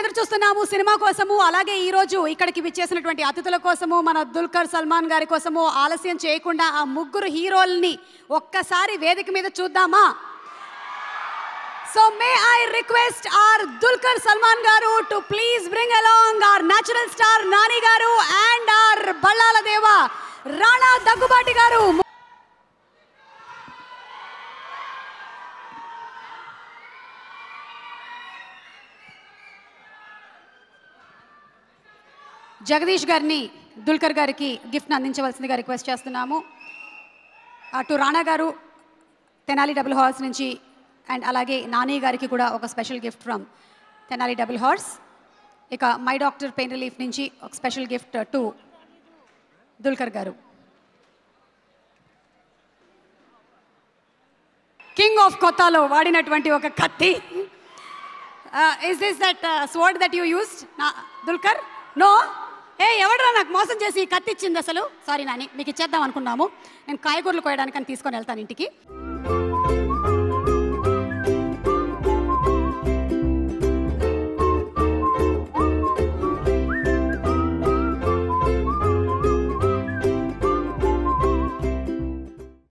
ఎదురు చూస్తున్నాము సినిమా కోసము. అలాగే ఈ రోజు ఇక్కడికి విచ్చేసినటువంటి అతిథుల కోసము, మన దుల్కర్ సల్మాన్ గారి కోసము ఆలస్యం చేయకుండా ఆ ముగ్గురు హీరోల్ని ఒక్కసారి వేదిక మీద చూద్దామా? So may I request our Dulquer Salman garu to please bring along our natural star Nani garu and our Ballala Deva Rana Daggubati garu. Jagadish గారిని దుల్కర్ గారికి గిఫ్ట్ అందించవలసిందిగా రిక్వెస్ట్ చేస్తున్నాము. అటు రాణా గారు తెనాలి డబుల్ హార్స్ నుంచి అండ్ అలాగే నాని గారికి కూడా ఒక special gift from Tenali double horse. ఇక మై డాక్టర్ పెయిన్ రిలీఫ్ నుంచి ఒక స్పెషల్ గిఫ్ట్ టు దుల్కర్ గారు. కింగ్ ఆఫ్ కొత్తాలో వాడినటువంటి ఒక కత్తి. Is this that sword that you used Dulquer? No. ఎవడరా నాకు మోసం చేసి కత్తి ఇచ్చింది అసలు? సారీ నాని, మీకు ఇచ్చేద్దాం అనుకున్నాము. నేను కాయగూరలు కోయడానికని తీసుకొని వెళ్తాను ఇంటికి.